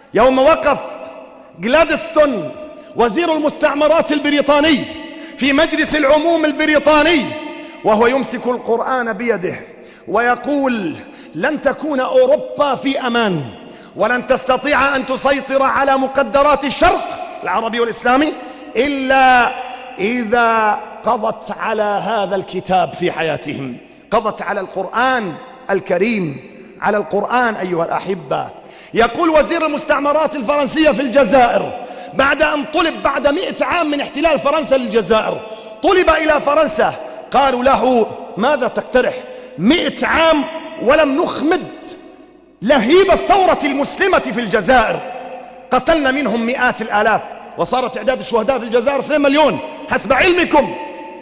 يوم وقف جلادستون وزير المستعمرات البريطاني في مجلس العموم البريطاني وهو يمسك القرآن بيده ويقول: لن تكون أوروبا في أمان، ولن تستطيع أن تسيطر على مقدرات الشرق العربي والإسلامي إلا إذا قضت على هذا الكتاب في حياتهم، قضت على القرآن الكريم، على القرآن أيها الأحبة. يقول وزير المستعمرات الفرنسية في الجزائر بعد أن طلب بعد 100 عام من احتلال فرنسا للجزائر، طلب إلى فرنسا، قالوا له: ماذا تقترح؟ 100 عام ولم نخمد لهيب الثورة المسلمة في الجزائر، قتلنا منهم مئات الآلاف، وصار تعداد الشهداء في الجزائر 2 مليون حسب علمكم.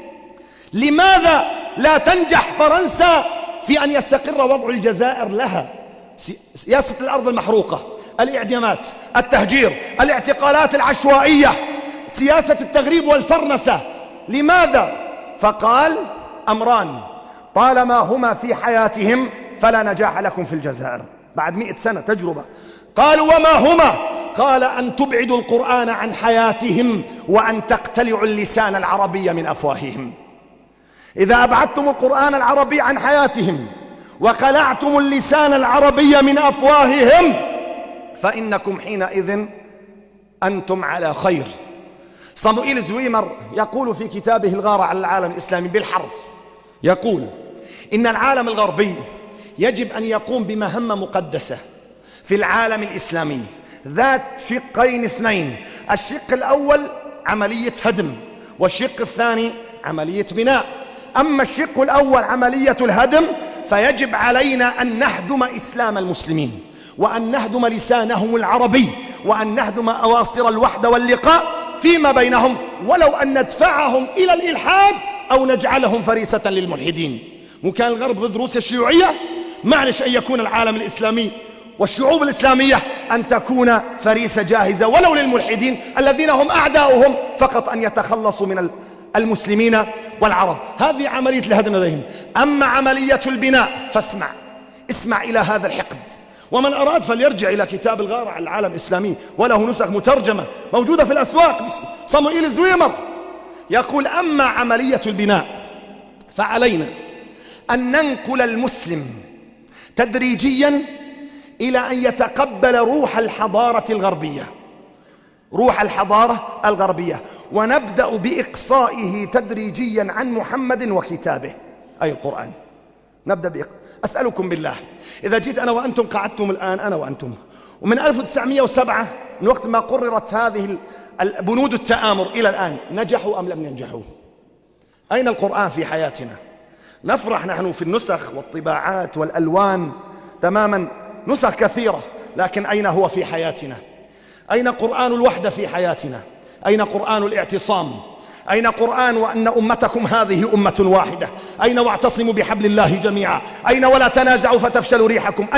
لماذا لا تنجح فرنسا في أن يستقر وضع الجزائر لها؟ سياسة الأرض المحروقة، الإعدامات، التهجير، الاعتقالات العشوائية، سياسة التغريب والفرنسة. لماذا؟ فقال: أمران طالما هما في حياتهم فلا نجاح لكم في الجزائر. بعد 100 سنة تجربة. قالوا: وما هما؟ قال: أن تبعدوا القرآن عن حياتهم وأن تقتلعوا اللسان العربي من أفواههم. إذا أبعدتم القرآن العربي عن حياتهم وقلعتم اللسان العربي من أفواههم فإنكم حينئذ أنتم على خير. صموئيل زويمر يقول في كتابه الغارة على العالم الإسلامي بالحرف، يقول: إن العالم الغربي يجب أن يقوم بمهمة مقدسة في العالم الإسلامي ذات شقين اثنين. الشق الأول عملية هدم، والشق الثاني عملية بناء. أما الشق الأول عملية الهدم فيجب علينا أن نهدم إسلام المسلمين، وأن نهدم لسانهم العربي، وأن نهدم أواصر الوحدة واللقاء فيما بينهم، ولو أن ندفعهم إلى الإلحاد أو نجعلهم فريسة للملحدين. وكان الغرب ضد روسيا الشيوعية، معلش أن يكون العالم الإسلامي والشعوب الإسلامية أن تكون فريسة جاهزة ولو للملحدين الذين هم أعداؤهم، فقط أن يتخلصوا من المسلمين والعرب. هذه عملية الهدم لديهم. أما عملية البناء اسمع إلى هذا الحقد. ومن أراد فليرجع إلى كتاب الغارة على العالم الإسلامي، وله نسخ مترجمة موجودة في الأسواق، صموئيل الزويمر يقول: أما عملية البناء فعلينا أن ننقل المسلم تدريجيا إلى أن يتقبل روح الحضارة الغربية، ونبدأ بإقصائه تدريجيا عن محمد وكتابه أي القرآن. أسألكم بالله، إذا جيت أنا وأنتم قعدتم الآن أنا وأنتم، ومن 1907 من وقت ما قررت هذه البنود التآمر إلى الآن، نجحوا أم لم ينجحوا؟ أين القرآن في حياتنا؟ نفرح نحن في النسخ والطباعات والألوان تماما، نسخ كثيرة، لكن أين هو في حياتنا؟ أين قرآن الوحدة في حياتنا؟ أين قرآن الاعتصام؟ أين قرآن وأن أمتكم هذه أمة واحدة؟ أين واعتصموا بحبل الله جميعا؟ أين ولا تنازعوا فتفشلوا ريحكم؟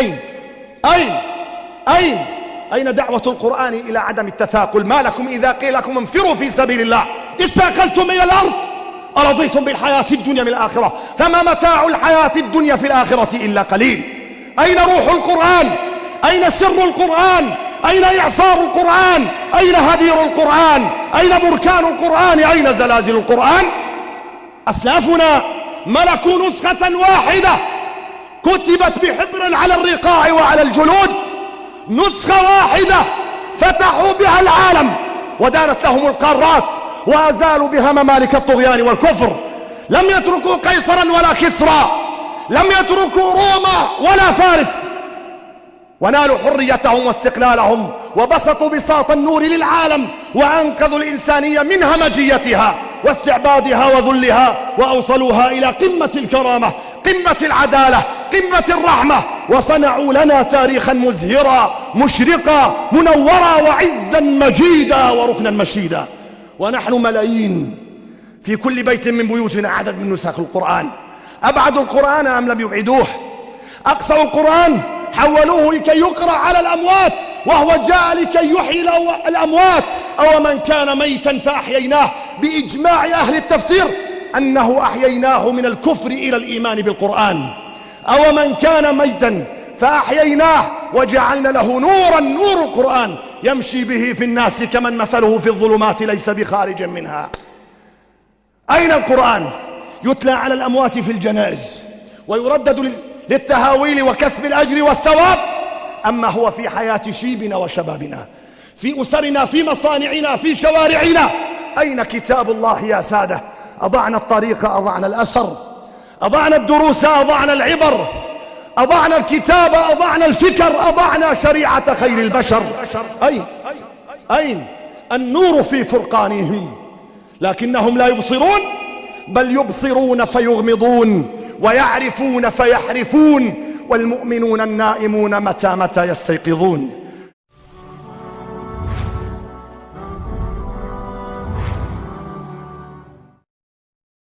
أين دعوة القرآن إلى عدم التثاقل؟ ما لكم إذا قيل لكم انفروا في سبيل الله اثاقلتم إلى الأرض أرضيتم بالحياة الدنيا من الآخرة فما متاع الحياة الدنيا في الآخرة إلا قليل؟ أين روح القرآن؟ أين سر القرآن؟ أين إعصار القرآن؟ أين هدير القرآن؟ أين بركان القرآن؟ أين زلازل القرآن؟ أسلافنا ملكوا نسخة واحدة كتبت بحبر على الرقاع وعلى الجلود، نسخة واحدة فتحوا بها العالم ودانت لهم القارات وأزالوا بها ممالك الطغيان والكفر. لم يتركوا قيصرا ولا كسرى، لم يتركوا روما ولا فارس، ونالوا حريتهم واستقلالهم وبسطوا بساط النور للعالم وأنقذوا الإنسانية من همجيتها واستعبادها وذلها، وأوصلوها إلى قمة الكرامة، قمة العدالة، قمة الرحمة، وصنعوا لنا تاريخا مزهرا مشرقا منورا وعزا مجيدا وركنا مشيدا. ونحن ملايين في كل بيت من بيوتنا عدد من نسخ القرآن. أبعدوا القرآن أم لم يبعدوه؟ أقصوا القرآن حولوه لكي يقرأ على الأموات، وهو جاء لكي يحيي الأموات. أو من كان ميتا فأحييناه، بإجماع أهل التفسير أنه أحييناه من الكفر إلى الإيمان بالقرآن. أو من كان ميتا فأحييناه وجعلنا له نورا، نور القرآن يمشي به في الناس كمن مثله في الظلمات ليس بخارج منها. أين القرآن؟ يتلى على الأموات في الجنائز ويردد للتهاويل وكسب الأجر والثواب، أما هو في حياة شيبنا وشبابنا، في أسرنا، في مصانعنا، في شوارعنا. أين كتاب الله يا سادة؟ أضعنا الطريق، أضعنا الأثر، أضعنا الدروس، أضعنا العبر، أضعنا الكتاب، أضعنا الفكر، أضعنا شريعة خير البشر. أين النور في فرقانهم؟ لكنهم لا يبصرون، بل يبصرون فيغمضون، ويعرفون فيحرفون، والمؤمنون النائمون متى يستيقظون.